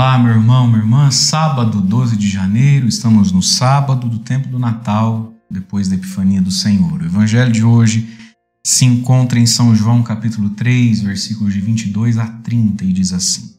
Olá, meu irmão, minha irmã. Sábado 12 de janeiro, estamos no sábado do tempo do Natal, depois da Epifania do Senhor. O evangelho de hoje se encontra em São João capítulo 3, versículos de 22 a 30 e diz assim: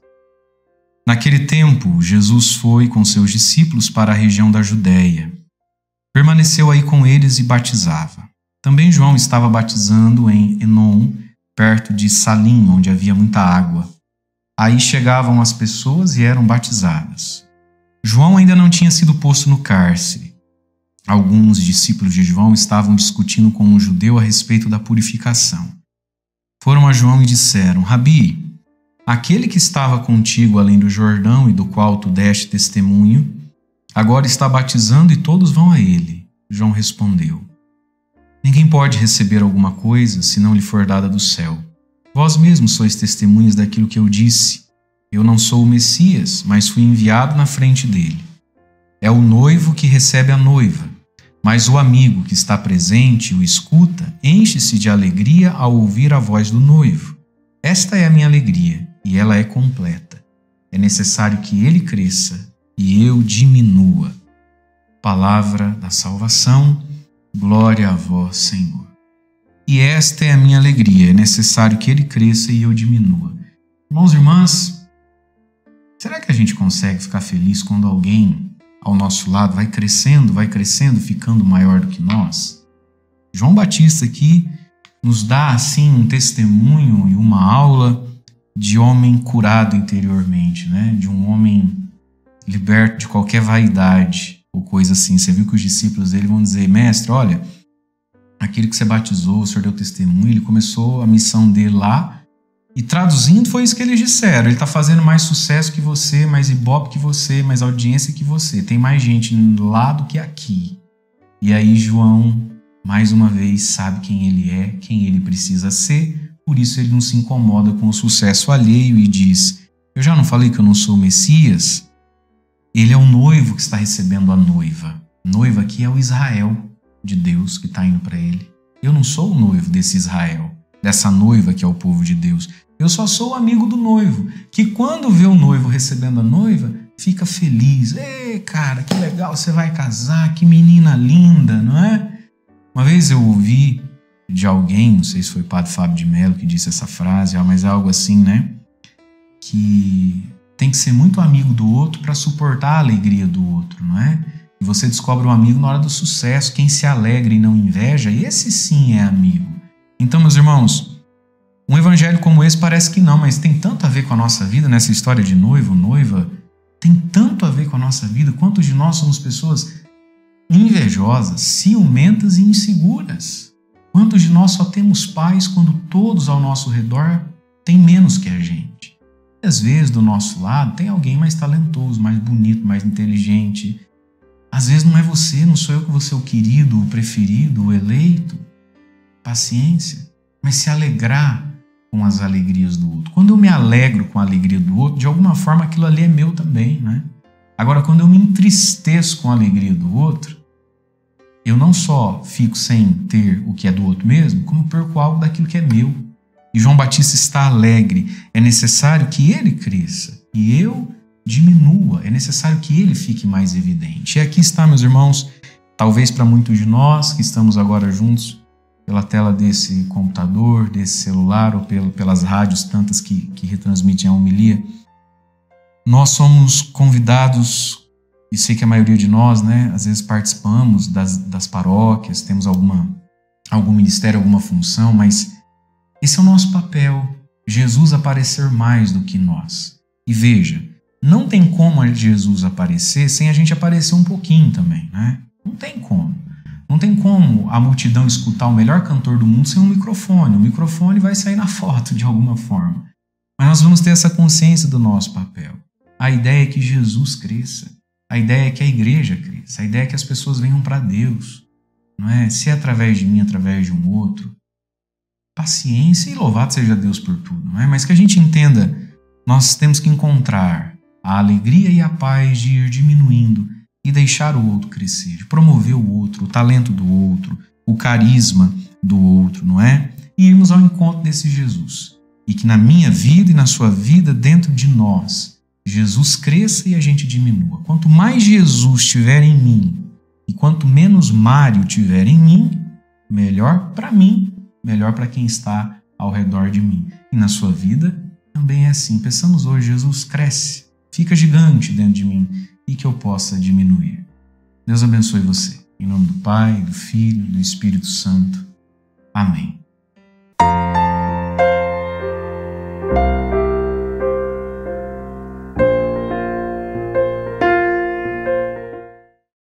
Naquele tempo, Jesus foi com seus discípulos para a região da Judéia. Permaneceu aí com eles e batizava. Também João estava batizando em Enom, perto de Salim, onde havia muita água. Aí chegavam as pessoas e eram batizadas. João ainda não tinha sido posto no cárcere. Alguns discípulos de João estavam discutindo com um judeu a respeito da purificação. Foram a João e disseram: Rabi, aquele que estava contigo além do Jordão e do qual tu deste testemunho, agora está batizando e todos vão a ele. João respondeu: Ninguém pode receber alguma coisa se não lhe for dada do céu. Vós mesmos sois testemunhas daquilo que eu disse. Eu não sou o Messias, mas fui enviado na frente dele. É o noivo que recebe a noiva, mas o amigo que está presente e o escuta enche-se de alegria ao ouvir a voz do noivo. Esta é a minha alegria, e ela é completa. É necessário que ele cresça e eu diminua. Palavra da salvação, glória a vós, Senhor. E esta é a minha alegria, é necessário que ele cresça e eu diminua. Irmãos e irmãs, será que a gente consegue ficar feliz quando alguém ao nosso lado vai crescendo, ficando maior do que nós? João Batista aqui nos dá assim um testemunho e uma aula de homem curado interiormente, né? De um homem liberto de qualquer vaidade ou coisa assim. Você viu que os discípulos dele vão dizer: Mestre, olha, aquele que você batizou, o Senhor deu testemunho, ele começou a missão dele lá, e traduzindo foi isso que eles disseram: ele está fazendo mais sucesso que você, mais ibope que você, mais audiência que você, tem mais gente lá do que aqui. E aí João, mais uma vez, sabe quem ele é, quem ele precisa ser, por isso ele não se incomoda com o sucesso alheio e diz: eu já não falei que eu não sou o Messias? Ele é o noivo que está recebendo a noiva. Noiva aqui é o Israel de Deus que está indo para ele. Eu não sou o noivo desse Israel, dessa noiva que é o povo de Deus. Eu só sou o amigo do noivo, que quando vê o noivo recebendo a noiva, fica feliz. Ei, cara, que legal, você vai casar, que menina linda, não é? Uma vez eu ouvi de alguém, não sei se foi o padre Fábio de Mello que disse essa frase, mas é algo assim, né? Que tem que ser muito amigo do outro para suportar a alegria do outro, não é? E você descobre um amigo na hora do sucesso, quem se alegra e não inveja, esse sim é amigo. Então, meus irmãos, um evangelho como esse parece que não, mas tem tanto a ver com a nossa vida, nessa história de noivo, noiva, tem tanto a ver com a nossa vida. Quantos de nós somos pessoas invejosas, ciumentas e inseguras? Quantos de nós só temos paz quando todos ao nosso redor têm menos que a gente? E às vezes, do nosso lado, tem alguém mais talentoso, mais bonito, mais inteligente. Às vezes não é você, não sou eu que vou ser o querido, o preferido, o eleito. Paciência, mas se alegrar com as alegrias do outro. Quando eu me alegro com a alegria do outro, de alguma forma aquilo ali é meu também, né? Agora, quando eu me entristeço com a alegria do outro, eu não só fico sem ter o que é do outro mesmo, como perco algo daquilo que é meu. E João Batista está alegre. É necessário que ele cresça e eu diminua, é necessário que ele fique mais evidente. E aqui está, meus irmãos, talvez para muitos de nós que estamos agora juntos pela tela desse computador, desse celular ou pelas rádios tantas que retransmitem a homilia, nós somos convidados, e sei que a maioria de nós, né, às vezes participamos das paróquias, temos algum ministério, alguma função, mas esse é o nosso papel, Jesus aparecer mais do que nós. E veja, não tem como Jesus aparecer sem a gente aparecer um pouquinho também, né? Não tem como. Não tem como a multidão escutar o melhor cantor do mundo sem um microfone. O microfone vai sair na foto de alguma forma. Mas nós vamos ter essa consciência do nosso papel. A ideia é que Jesus cresça. A ideia é que a igreja cresça. A ideia é que as pessoas venham para Deus. Não é? Se é através de mim, através de um outro. Paciência e louvado seja Deus por tudo. Não é? Mas que a gente entenda, nós temos que encontrar a alegria e a paz de ir diminuindo e deixar o outro crescer, de promover o outro, o talento do outro, o carisma do outro, não é? E irmos ao encontro desse Jesus. E que na minha vida e na sua vida, dentro de nós, Jesus cresça e a gente diminua. Quanto mais Jesus tiver em mim e quanto menos Mário tiver em mim, melhor para mim, melhor para quem está ao redor de mim. E na sua vida também é assim. Peçamos hoje: Jesus, cresce, fica gigante dentro de mim e que eu possa diminuir. Deus abençoe você. Em nome do Pai, do Filho, do Espírito Santo. Amém.